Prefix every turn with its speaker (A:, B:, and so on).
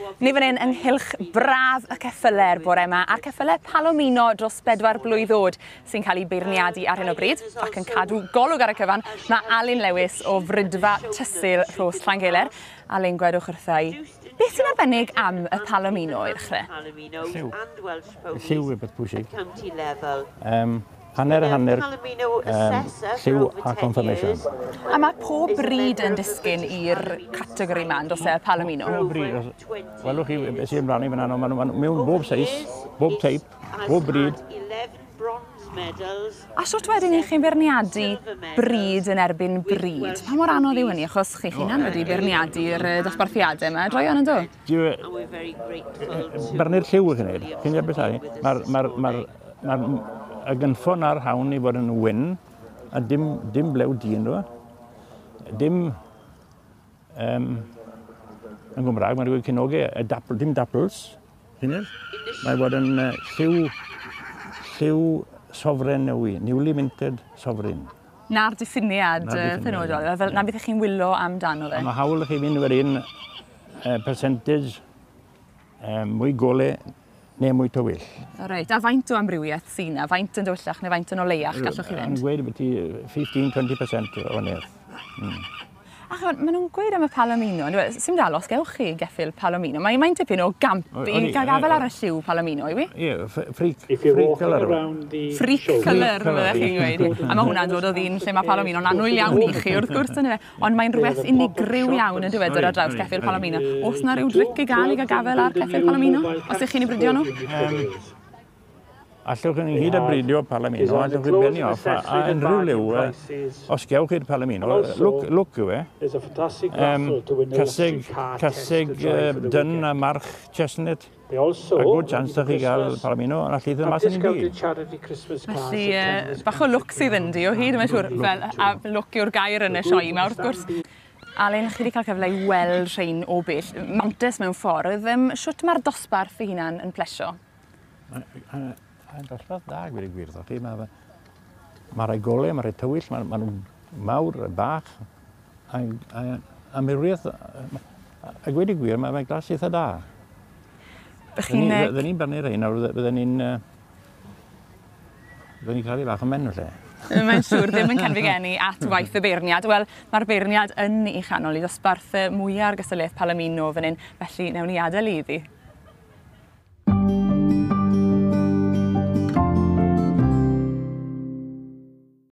A: Ni fan hyn ynghylch braf y ceffyle'r bore yma a'r ceffyle Palomino dros 4 blwydd o'd sy'n cael ei beirniadu ar hyn o bryd ac yn cadw golwg ar y cyfan mae Alun Lewis o Frydfa Tysil Rhos Llangeler. Alun, gwedwch wrthai, beth sy'n arbennig am y Palomino i ddechrau?
B: Lliw. Lliw yw beth bwysig. Hanner, lliw a confirmation.
A: A mae pob bryd yn disgyn i'r categori yma, dos e, Palomino?
B: Pob bryd. Welwch chi beth sy'n ymlaen i fan hynny, maen mewn bob seis, bob teip, bob bryd.
A: A sut wedyn i chi'n beirniadu bryd yn erbyn bryd? Pa mor anodd yw hynny, achos chi'ch hunan wedi beirniadu'r dosbarthiadau yma, droion yn dod?
B: Barnu'r lliw ych wneud. Chi'n beth Mae'r gynffon ar hawn i fod yn wyn, a dim blew dyn nhw. Dim, yn Gymraeg, mae'n rhywbeth cynogau, dim dapples. Mae'n fod yn lliw sofren newi, newly minted sofren.
A: Na'r diffiniad penodol, na beth chi'n wylo amdano fe?
B: Mae hawl i chi fynd o'r un percentage mwy golau neu mwy tywyll.
A: Reit, a faint o amrywiaeth sy'n na? Faint yn dywyllach neu faint yn o leiach gallwch chi fynd?
B: Yn gweud beth i 15-20% o nedd.
A: Ach, maen nhw'n gweud am y Palomino, sy'n dal os gewch chi geffyl Palomino. Mae'n tipyn o gampi gafel ar y lliw Palomino, yw i?
B: Ie, freak colour.
A: Freak colour, fyddech chi'n gweud. A mae hwnna'n dod o ddyn lle mae Palomino yn annwyl iawn i chi wrth gwrs yn efe. Ond mae'n rhywbeth unigryw iawn yn dywedr ar draws geffyl Palomino. Oes yna rhyw dric i gael gafel ar geffyl Palomino? Os ych chi'n ei bridio nhw?
B: Allwch chi'n hyd a bridio Palomino, allwch chi'n benni off, a unrhyw liw, os gewch chi'r Palomino, look yw e. Caseg dyn a march chestnut, a good chance da chi gael Palomino, a llith yn mas yn un byd.
A: Felly, bach o look sydd yn di o hyd, mae'n siŵr, a look yw'r gair yn y sioi yma wrth gwrs. Alun, chi wedi cael cyfle i weld rhain o bell, mantes mewn ffordd, siwt mae'r dosbarth ei hunan yn plesio?
B: Mae'n dosbarth da, gwir i gwir. Mae rai golau, mae rai tywyll, mae nhw'n mawr, bach. A miriaeth, a gwir i gwir, mae'n glas eitha da. Fydden ni'n barnu'r ein, fydden ni'n cael ei bach o menw lle.
A: Mae'n siŵr ddim yn cenfigeni at waith y beirniad. Wel, mae'r beirniad yn ei chanol i ddosbarth mwyaf ar gystadleuaeth Palomino fan hyn, felly newn ni adael iddi.